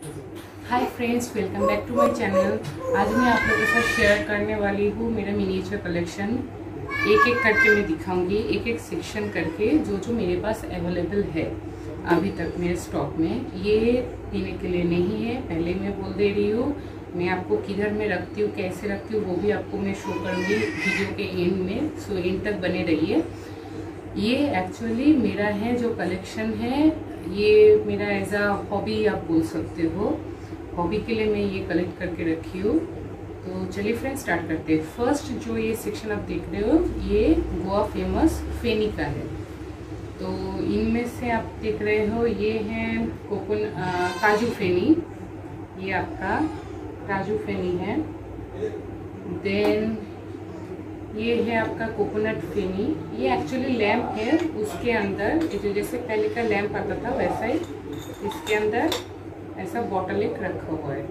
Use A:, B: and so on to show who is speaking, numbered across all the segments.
A: Hi friends, welcome back to my channel. आज मैं आप लोगों के साथ शेयर करने वाली हूँ मेरा मिनिएचर कलेक्शन। एक एक करके मैं दिखाऊंगी, एक एक सेक्शन करके जो मेरे पास अवेलेबल है अभी तक मेरे स्टॉक में। ये देने के लिए नहीं है, पहले मैं बोल दे रही हूँ। मैं आपको किधर में रखती हूँ, कैसे रखती हूँ, वो भी आपको मैं शो करूँगी वीडियो के एंड में। सो एंड तक बने रहिए। ये एक्चुअली मेरा है जो कलेक्शन है, ये मेरा एज अ हॉबी आप बोल सकते हो। हॉबी के लिए मैं ये कलेक्ट करके रखी हूँ। तो चलिए फ्रेंड्स स्टार्ट करते हैं। फर्स्ट जो ये सेक्शन आप देख रहे हो, ये गोवा फेमस फेनी का है। तो इनमें से आप देख रहे हो, ये है काजू फेनी। ये आपका काजू फेनी है। देन ये है आपका कोकोनट फेनी। ये एक्चुअली लैम्प है, उसके अंदर जो जैसे पहले का लैम्प आता था वैसा ही इसके अंदर ऐसा बॉटल एक रखा हुआ है।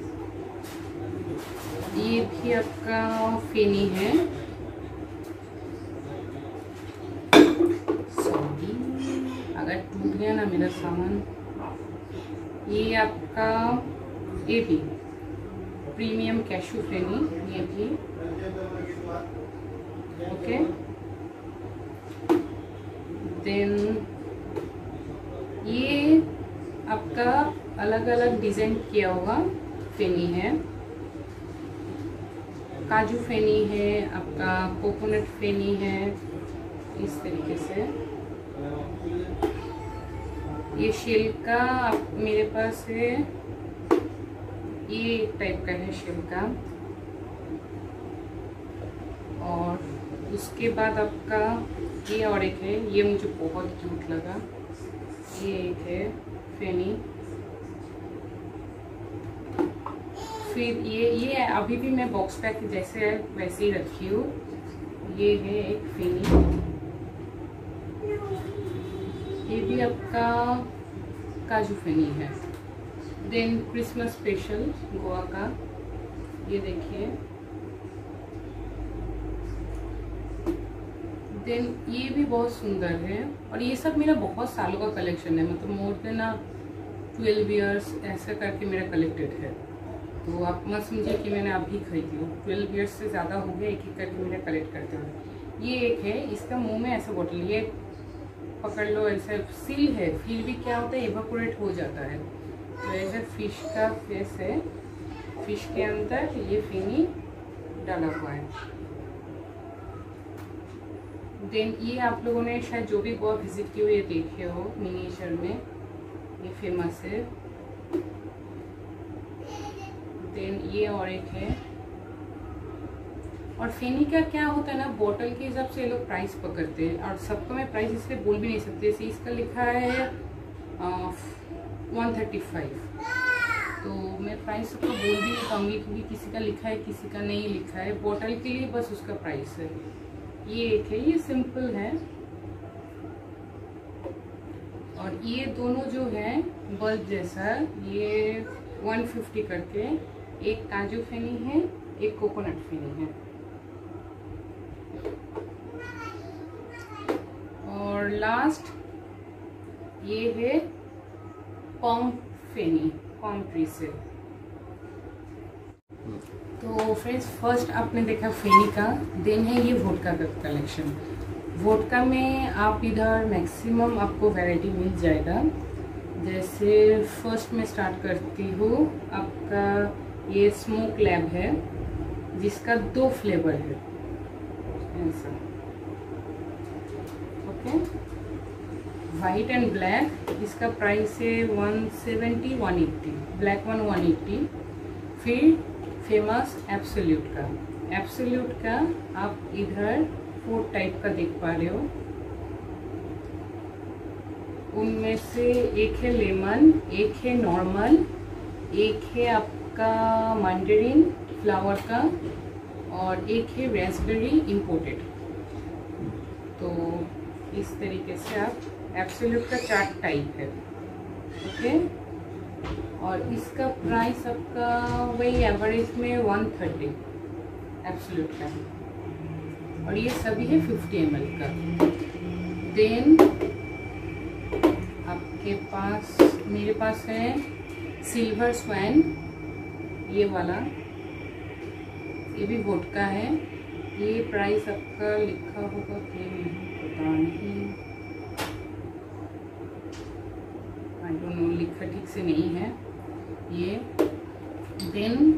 A: ये भी आपका फेनी है। सॉरी अगर टूट गया ना मेरा सामान। ये आपका ये भी प्रीमियम कैशू फेनी, ये भी ओके। देन ये आपका अलग अलग डिजाइन किया हुआ फेनी है। काजू फेनी है, आपका कोकोनट फेनी है, इस तरीके से। ये शेल का मेरे पास है, ये एक टाइप का है शेल का। और उसके बाद आपका ये और एक है, ये मुझे बहुत क्यूट लगा। ये एक है फेनी। फिर ये अभी भी मैं बॉक्स पैक जैसे है वैसे ही रखी हूँ। ये है एक फेनी। ये भी आपका काजू फेनी है। देन क्रिसमस स्पेशल गोवा का, ये देखिए। देन ये भी बहुत सुंदर है। और ये सब मेरा बहुत सालों का कलेक्शन है, मतलब मोर देन 12 ईयर्स ऐसा करके मेरा कलेक्टेड है। तो आप मत समझिए कि मैंने अभी खरीदी हो। 12 ईयर्स से ज़्यादा हो गया एक एक करके मेरा कलेक्ट करते हुए। ये एक है, इसका मुंह में ऐसा बोतल, ये पकड़ लो, ऐसा सील है, फिर भी क्या होता है इवापोरेट हो जाता है। तो ऐसे फिश का फेस है, फिश के अंदर ये फेनी डाला हुआ है। देन ये आप लोगों ने शायद जो भी गोवा विजिट किए हो ये देखे हो मिनिएचर में, ये फेमस है। देन ये और एक है। और फेनी का क्या होता है ना, बोतल के हिसाब से ये लोग प्राइस पकड़ते हैं। और सबका मैं प्राइस इसलिए बोल भी नहीं सकती। जैसे इसका लिखा है 135, तो मैं प्राइस सबका बोल भी नहीं पाऊंगी क्योंकि किसी का लिखा है किसी का नहीं लिखा है। बोतल के लिए बस उसका प्राइस है। ये एक है, ये सिंपल है। और ये दोनों जो है बल्ब जैसा, ये 150 करके, एक काजू फेनी है, एक कोकोनट फेनी है। और लास्ट ये है पॉम फेनी, पॉम ट्री से। तो फ्रेंड्स फर्स्ट आपने देखा फेनी का, देन है ये वोडका का कलेक्शन। वोडका में आप इधर मैक्सिमम आपको वैरायटी मिल जाएगा। जैसे फर्स्ट में स्टार्ट करती हूँ, आपका ये स्मोक लैब है जिसका 2 फ्लेवर है ऐसा, ओके। वाइट एंड ब्लैक, इसका प्राइस है 170 180, ब्लैक वन 180। फिर फेमस एब्सोल्यूट का आप इधर 4 टाइप का देख पा रहे हो। उनमें से एक है लेमन, एक है नॉर्मल, एक है आपका मैंडरिन फ्लावर का, और एक है रेस्पबेरी इंपोर्टेड। तो इस तरीके से आप एब्सोल्यूट का 4 टाइप है, ओके। और इसका प्राइस आपका वही एवरेज में 130 एब्सोल्यूट का। और ये सभी है 50 ml का। देन आपके पास, मेरे पास है सिल्वर स्वैन, ये वाला, ये भी वोडका है। ये प्राइस आपका लिखा होगा कि नहीं पता नहीं, आई डोंट नो, लिखा ठीक से नहीं है ये। देन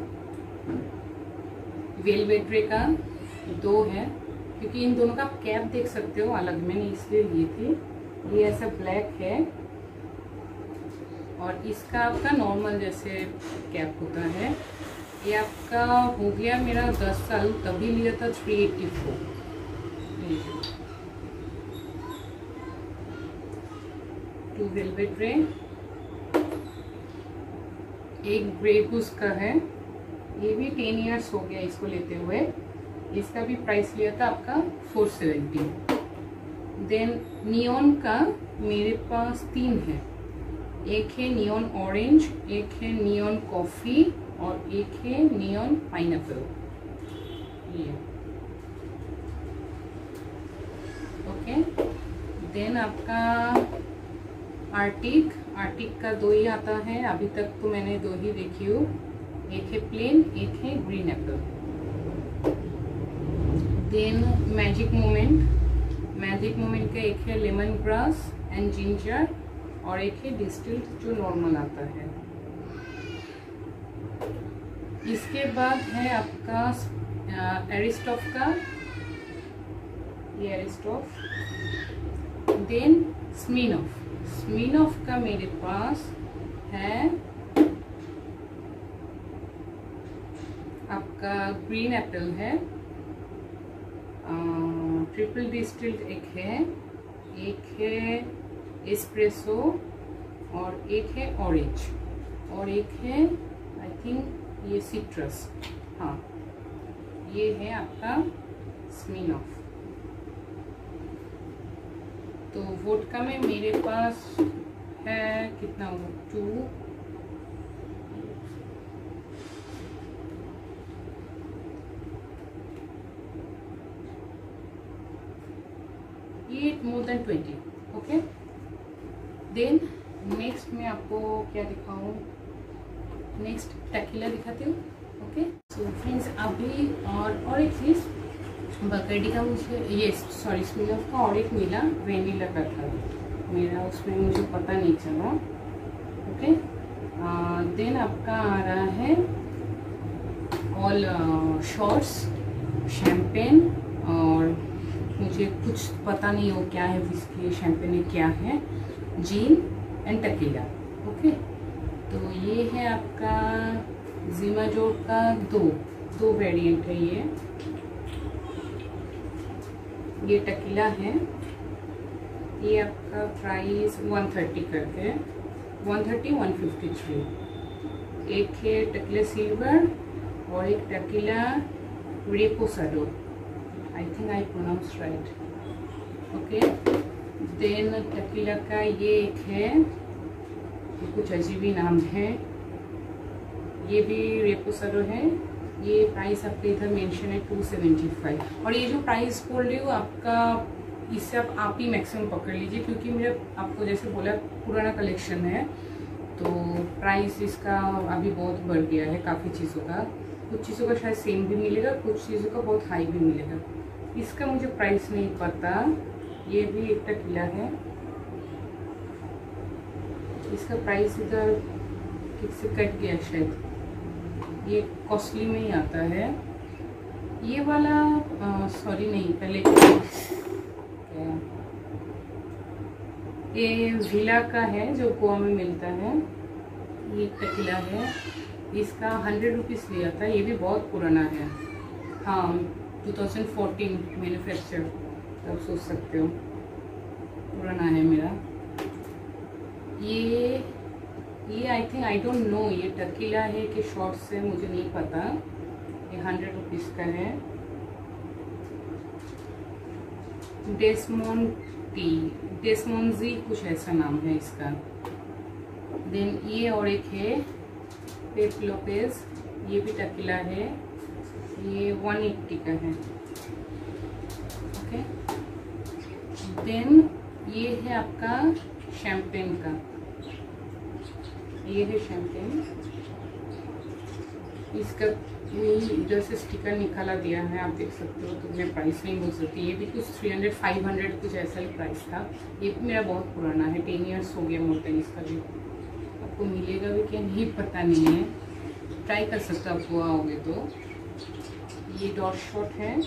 A: वेलवेट्रे का 2 है, क्योंकि इन दोनों का कैप देख सकते हो अलग, मैंने इसलिए लिए थे। ये ऐसा ब्लैक है और इसका आपका नॉर्मल जैसे कैप होता है। ये आपका हो गया मेरा 10 साल, तभी लिया था 384। 2 वेलवेट्रे, एक ग्रे गूस का है, ये भी 10 इयर्स हो गया इसको लेते हुए। इसका भी प्राइस लिया था आपका 470। देन नियॉन का मेरे पास 3 है, एक है नियॉन ऑरेंज, एक है नियॉन कॉफी और एक है नियॉन पाइनएप्पल। ये ओके। देन आपका आर्टिक का 2 ही आता है, अभी तक तो मैंने 2 ही देखी हूँ, एक है प्लेन, एक है green apple. Then magic moment का एक है लेमन ग्रास एंड जिंजर और एक है डिस्टिल्ड जो नॉर्मल आता है। इसके बाद है आपका एरिस्टॉफ का, ये एरिस्टॉफ। देन स्मिनॉफ का मेरे पास है आपका ग्रीन एप्पल है, ट्रिपल डिस्टिल्ड एक है एस्प्रेसो और एक है ऑरेंज और एक है आई थिंक ये सिट्रस। हाँ, ये है आपका स्मिनॉफ। तो वोडका में मेरे पास है कितना होगा, 2, ये more than 20। Okay. Then next मैं आपको क्या दिखाऊं, नेक्स्ट टेकीला दिखाती हूँ। ओके। सो फ्रेंड्स अभी और एक चीज़, बकर्डी का मुझे ये स्मिनॉफ का और एक मिला, वेनिला का था मेरा, उसमें मुझे पता नहीं चला। ओके। देन आपका आ रहा है ऑल शॉर्ट्स, शैम्पेन, और मुझे कुछ पता नहीं हो क्या है, विस्की शैम्पेन में क्या है, जीन एंड टकीला। ओके। तो ये है आपका जिमाजोर का दो वेरिएंट है। ये टकीला है, ये आपका प्राइस 130 करके 153। एक है टकीला सिल्वर और एक tequila reposado, I think I pronounce right. Okay. Then tequila का ये एक है, ये कुछ अजीब ही नाम है, ये भी रेपोसाडो है। ये प्राइस आपके इधर मेंशन है 275। और ये जो प्राइस बोल रही हूँ आपका, इससे आप ही मैक्सिमम पकड़ लीजिए, क्योंकि मेरा आपको जैसे बोला पुराना कलेक्शन है, तो प्राइस इसका अभी बहुत बढ़ गया है काफ़ी चीज़ों का। कुछ चीज़ों का शायद सेम भी मिलेगा, कुछ चीज़ों का बहुत हाई भी मिलेगा, इसका मुझे प्राइस नहीं पता। ये भी एक टकीला है, इसका प्राइस इधर किससे कट गया शायद, ये कॉस्टली में ही आता है। ये वाला सॉरी नहीं, पहले ये विला का है जो गोवा में मिलता है, ये टकीला है, इसका 100 रुपीज़ लिया था। ये भी बहुत पुराना है, हाँ 2014 मैन्युफैक्चर, आप सोच सकते हो पुराना है मेरा। ये I think I don't know ये टकीला है कि शॉर्ट्स है, मुझे नहीं पता। ये 100 रुपीज़ का है। डेस्मोंजी कुछ ऐसा नाम है इसका। देन ये और एक है पेप लोपेज, ये भी टकीला है, ये 180 का है। ओके। देन ये है आपका शैम्पेन का, ये है शैम्पेन, इसका इधर से स्टिकर निकाला दिया है, आप देख सकते हो, तो मैं प्राइस नहीं बोल सकती। ये भी कुछ 300-500 कुछ ऐसा ही प्राइस था। ये भी मेरा बहुत पुराना है, 10 ईयर्स हो गया मोर देन। इसका भी आपको मिलेगा भी क्या नहीं पता नहीं है, ट्राई कर सकते हो आपको आओगे तो। ये डॉट शॉट है।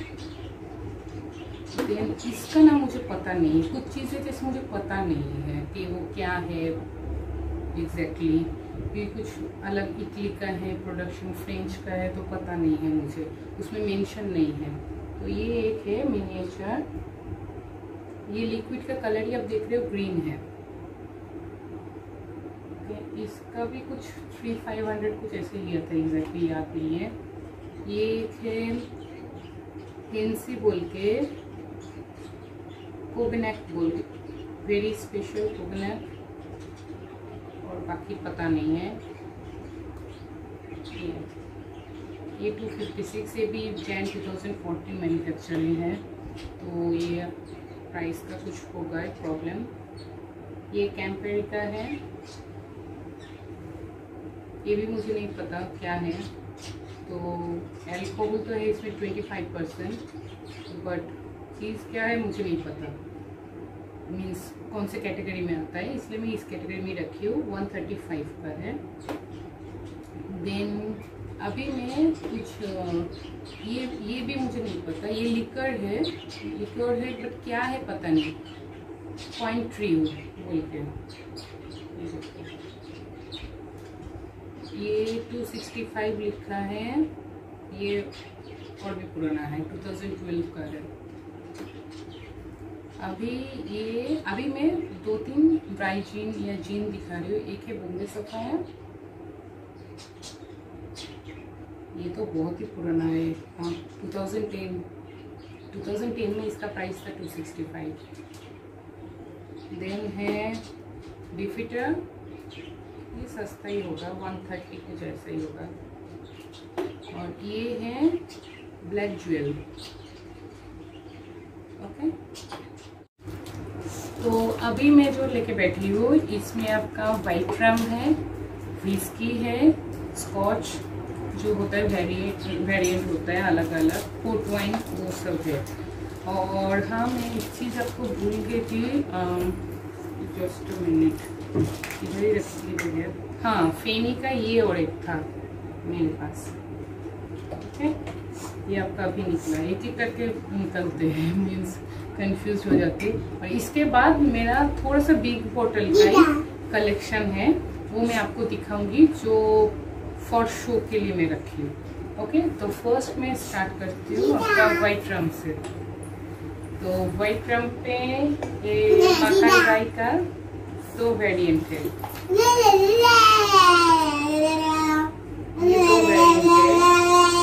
A: देन इसका ना मुझे पता नहीं, कुछ चीज़ें जैसे मुझे पता नहीं है कि वो क्या है एग्जैक्टली। ये कुछ अलग इटली का है, प्रोडक्शन फ्रेंच का है, तो पता नहीं है मुझे, उसमें मेंशन नहीं है। तो ये एक है मिनिएचर। ये लिक्विड का कलर ही आप देख रहे हो ग्रीन है। इसका भी कुछ 300-500 कुछ ऐसे लिया था, एग्जैक्टली याद नहीं है। ये एक है हेंसी बोल के, कोगनेक बोल के, वेरी स्पेशल कोगनेक, और बाकी पता नहीं है। ये 256, ये भी जैन 2014 मैन्युफैक्चरिंग है, तो ये प्राइस का कुछ होगा एक प्रॉब्लम। ये कैम्पेरी का है, ये भी मुझे नहीं पता क्या है। तो एल्कोहल तो है इसमें 25%, बट चीज़ क्या है मुझे नहीं पता, मीन्स कौन से कैटेगरी में आता है, इसलिए मैं इस कैटेगरी में रखी हूँ। 135 का है। देन अभी मैं कुछ ये भी मुझे नहीं पता, ये लिक्विड है, बट क्या है पता नहीं। पॉइंट ट्रीव बोल के, ये 265 लिखा है। ये और भी पुराना है, 2012 का है। अभी मैं 2-3 ड्राई जीन या जीन दिखा रही हूँ। एक है बॉम्बे सफायर, ये तो बहुत ही पुराना है, हाँ 2010 में इसका प्राइस था 265। देन है डिफिटर, ये सस्ता ही होगा, 130 कुछ ऐसा ही होगा। और ये है ब्लैक ज्वेल। ओके, तो अभी मैं जो लेके बैठी हूँ इसमें आपका वाइट रम है, विस्की है, स्कॉच जो होता है वेरिएंट होता है अलग अलग, पोर्ट वाइन वो सब है। और हाँ, मैं एक चीज़ आपको भूल गई थी, जस्ट अ मिनट, इधर ही रखी है। हाँ, फेनी का ये और एक था मेरे पास। ओके, ये आपका अभी निकला, एक एक करके निकलते हैं, मीन्स कंफ्यूज हो जाती है। और इसके बाद मेरा थोड़ा सा बिग बोतल का ही कलेक्शन है, वो मैं आपको दिखाऊंगी, जो फॉर शो के लिए मैं रखी हूँ। ओके, तो फर्स्ट मैं स्टार्ट करती हूँ आपका वाइट रम से। तो वाइट रम पे ये मकाई राई का 2 वेरिएंट है, ये 2 वेरिएंट है।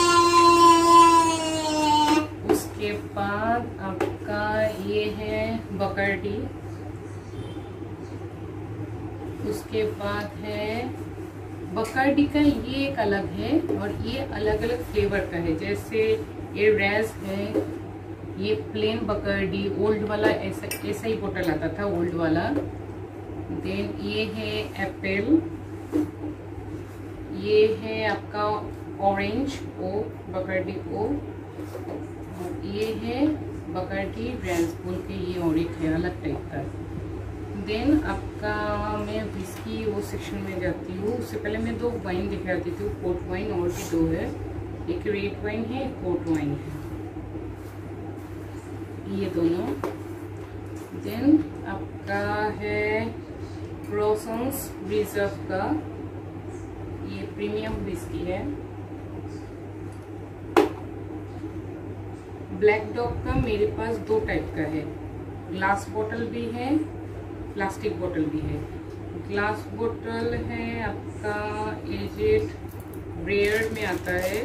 A: उसके बाद आपका ये है बकर्डी, उसके बाद है बकर्डी का ये एक अलग है, और ये अलग अलग फ्लेवर का है। जैसे ये रेज है, ये प्लेन बकर्डी, ओल्ड वाला ऐसा ही बोतल आता था, ओल्ड वाला। देन ये है एप्पल, ये है आपका ऑरेंज ओ, बकर्डी ओ, और ये है बकर्डी रेज बोल के, ये और एक है अलग टाइप का। देन आपका मैं विस्की वो सेक्शन में जाती हूँ। उससे पहले मैं 2 वाइन दिखाती थी, पोर्ट वाइन और भी 2 है, एक रेड वाइन है, एक पोर्ट वाइन है, ये दोनों। देन आपका है ब्रोसन्स रिजर्व का, ये प्रीमियम विस्की है। ब्लैक डॉग का मेरे पास 2 टाइप का है, ग्लास बोतल भी है, प्लास्टिक बोतल भी है। ग्लास बोतल है आपका एजेड रेयर में आता है,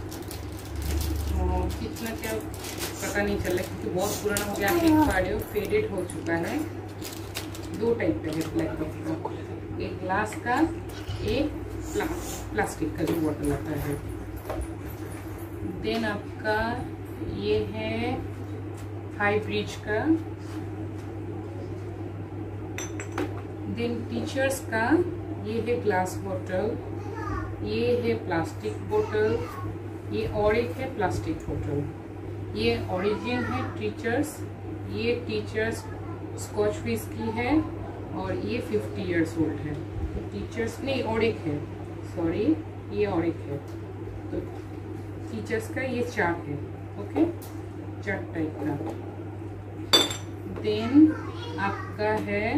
A: और कितना क्या पता नहीं चला क्योंकि बहुत पुराना हो गया, देख पा रहे हो फेडेड हो चुका है। 2 टाइप का है ब्लैक डॉग का, एक ग्लास का, एक प्लास्टिक का जो बोतल आता है। देन आपका ये है हाई ब्रिज का। देन टीचर्स का ये है ग्लास बोतल, ये है प्लास्टिक बोतल, ये और एक है प्लास्टिक बोतल। ये ओरिजिन है टीचर्स, ये टीचर्स स्कॉच फिश की है और ये 50 इयर्स ओल्ड है। तो टीचर्स नहीं, और एक है, सॉरी ये और एक है। तो टीचर्स का ये चार्ट है, ओके, चार्ट टाइप का। देन आपका है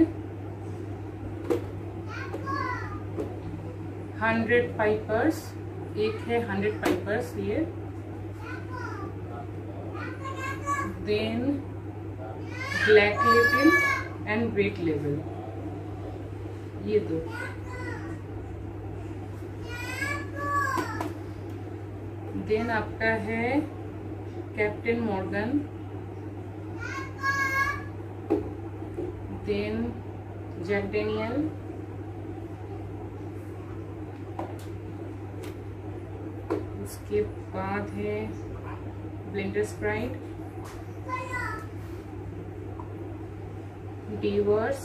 A: 100 पाइपर्स, एक है 100 पाइपर्स ये। Then black level and red level, ये दो। देन आपका है captain Morgan, then Jack Daniel, उसके बाद है ब्लेंडर स्प्राइट, डीवर्स,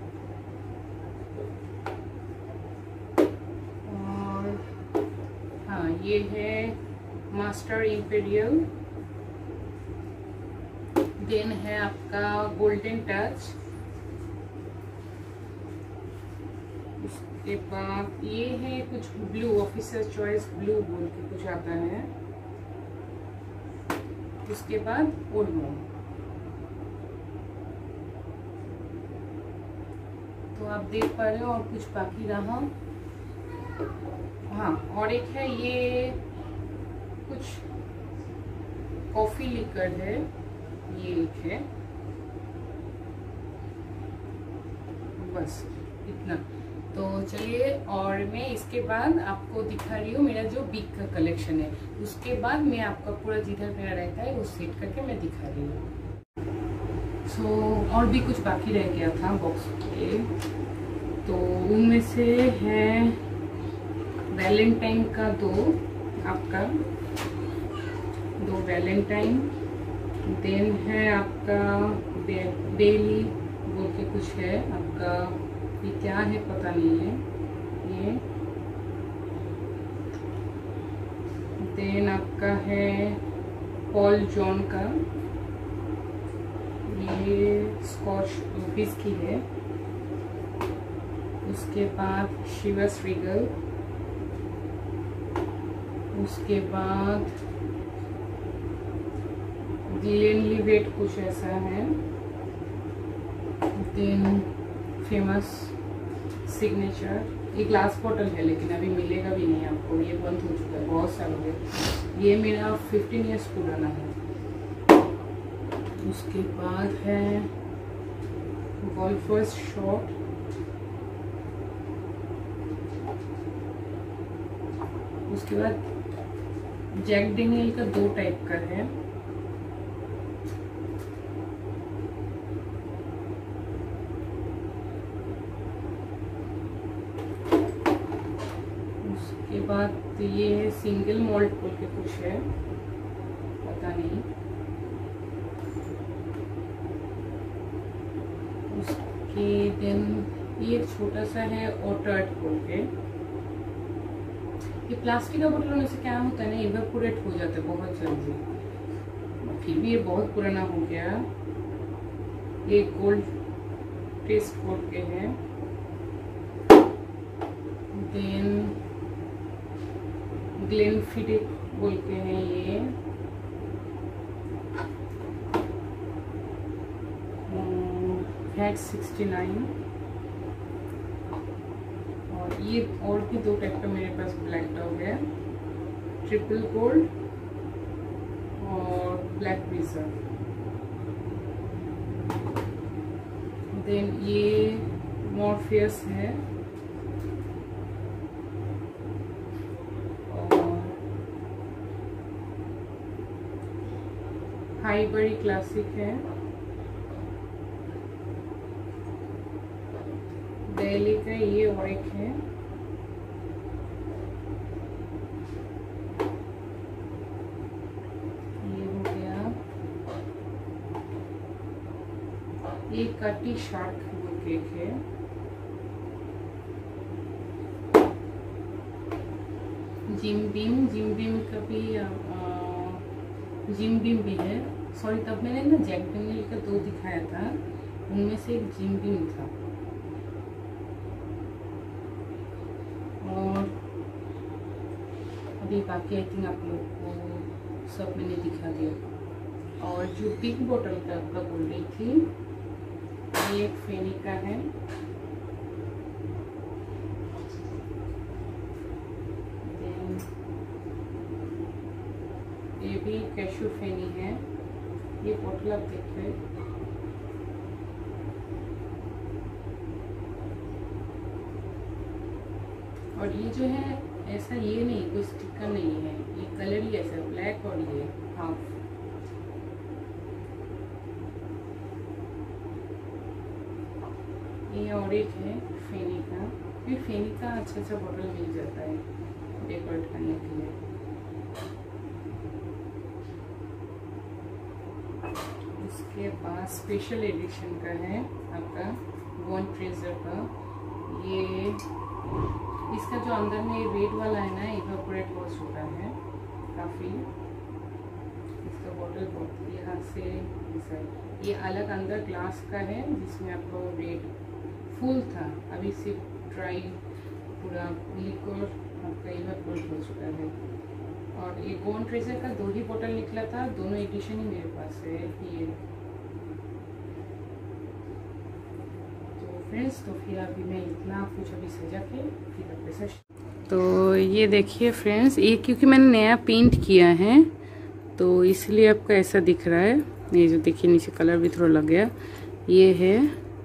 A: और हाँ ये है मास्टर इंपीरियल। देन है आपका गोल्डन टच, उसके बाद ये है कुछ ब्लू, ऑफिसर चॉइस ब्लू बोल के कुछ आता है। उसके बाद ओल्मो। तो आप देख पा रहे हो, और कुछ बाकी रहा। हाँ, और एक है ये कुछ कॉफी लिकर है, ये एक है, बस इतना। तो चलिए, और मैं इसके बाद आपको दिखा रही हूँ मेरा जो बिग का कलेक्शन है। उसके बाद मैं आपका पूरा जिधर मेरा रहता है वो सेट करके मैं दिखा रही हूँ। और भी कुछ बाकी रह गया था बॉक्स के, तो उनमें से है वैलेंटाइन का दो वैलेंटाइन। देन है आपका डेली बोल के कुछ है आपका, ये क्या है पता नहीं है ये। देन आपका है पॉल जॉन का, ये स्कॉच विस्की है। उसके बाद शिवास रीगल, उसके बाद ग्लेनलिवेट कुछ ऐसा है। देन फेमस सिग्नेचर, ये ग्लास बॉटल है लेकिन अभी मिलेगा भी नहीं आपको, ये बंद हो चुका है, बहुत साल हो गए। ये मेरा 15 इयर्स पुराना है। उसके बाद है गोल्फर्स शॉट, उसके बाद जैक डेनियल का दो टाइप का है। उसके बाद ये है सिंगल मॉल्ट बोल के कुछ है, पता नहीं। उसके दिन ये एक छोटा सा है ऑटर्ट बोल के। ये प्लास्टिक का बोतल होने से क्या होता है ना, इवेपोरेट हो जाता है बहुत जल्दी। फिर भी ये बहुत पुराना हो गया। ये गोल्ड टेस्ट बोल के है। देन ग्लेनफिडिक बोल के है ये। हैट 69। और ये और भी दो टाइप का मेरे पास ब्लैक डॉग है, ट्रिपल गोल्ड और ब्लैक विजर। देन ये मॉर्फियस है और हाईबरी क्लासिक है। दिल्ली का ये और एक है। ये हो गया। ये कटी शार्क केक है। जिम बीम का भी जिम बीम भी है। सॉरी, तब मैंने ना जैक डेनियल का 2 दिखाया था, उनमें से एक जिम बीम था। और अभी बाकी आई थिंक आप लोग को सब मैंने दिखा दिया। और जो बिग बोतल का आपका बोल रही थी, ये एक फेनी का है। ये भी कैशू फेनी है। ये बोतल आप देख रहे हैं। और ये जो है ऐसा ये नहीं, कोई स्टिकर नहीं है, ये कलर ही ऐसा ब्लैक और ये हाफ। ये और एक है फेनी का। फिर फेनी का अच्छा बॉटल मिल जाता है डेकोरेट करने के लिए। इसके बाद स्पेशल एडिशन का है आपका गोन ट्रेजर का। ये इसका जो अंदर में रेड वाला है ना, इवेपोरेट हो चुका है काफ़ी। इसका बॉटल बहुत यहाँ से ये अलग अंदर ग्लास का है, जिसमें आपको रेड फुल था, अभी सिर्फ ड्राई पूरा लिक्विड आपका इवेपोरेट हो चुका है। और ये गोन ट्रेजर का 2 ही बॉटल निकला था, दोनों एडिशन ही मेरे पास है ये। फ्रेंड्स, तो फिर अभी मैं इतना कुछ अभी सजा के फिर अपने से। तो ये देखिए फ्रेंड्स, ये क्योंकि मैंने नया पेंट किया है तो इसलिए आपका ऐसा दिख रहा है। ये जो देखिए नीचे कलर भी थोड़ा लग गया। ये है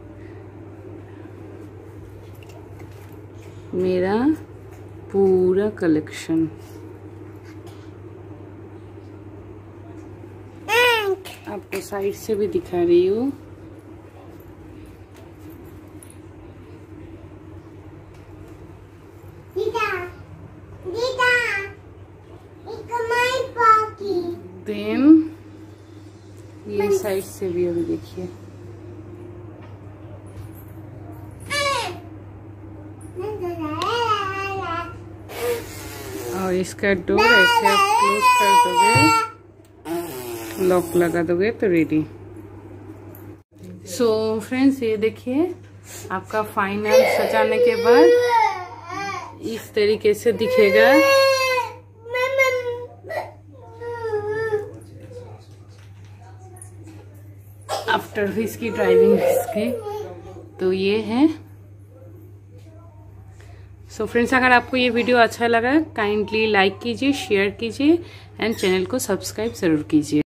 A: मेरा पूरा कलेक्शन। आपको साइड से भी दिखा रही हूँ। देन ये साइड से भी अभी देखिए। और इसका डोर ऐसे आप क्लोज कर दोगे, लॉक लगा दोगे तो रेडी। सो फ्रेंड्स, ये देखिए आपका फाइनल सजाने के बाद इस तरीके से दिखेगा। आफ्टर इसकी ड्राइविंग इसकी तो ये है। सो फ्रेंड्स, अगर आपको ये वीडियो अच्छा लगा काइंडली लाइक कीजिए, शेयर कीजिए एंड चैनल को सब्सक्राइब जरूर कीजिए।